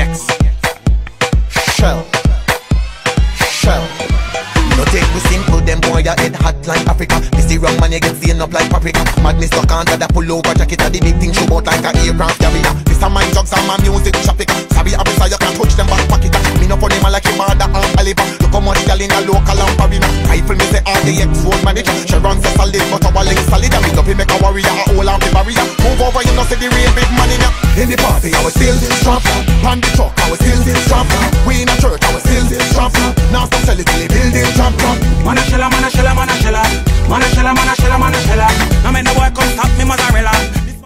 gets. Shell. No take we simple, them boy ya head hot like Africa. This the wrong man you get seen up like paprika. Madness stuck under the pullover jacket of the big thing show out like a aircraft carrier. This a my drugs and my music traffic. Sorry officer you can't touch them back pocket. Me no funny man like a mother and Oliver. Look how much y'all in a local and arena. Rifle me say all the ex-road manager. Sharon say solid but our link solid. And me up he make a warrior a whole of the barrier. Move over you know see the real big man in ya. In the party I was still strap. On the truck I was still strap. We in a church I was still strap. Now stop selling till the building drop. Man a shella, man a shella, man a shella. Man a shella, man a shella, man a shella. Now me no boy come stop me mozzarella.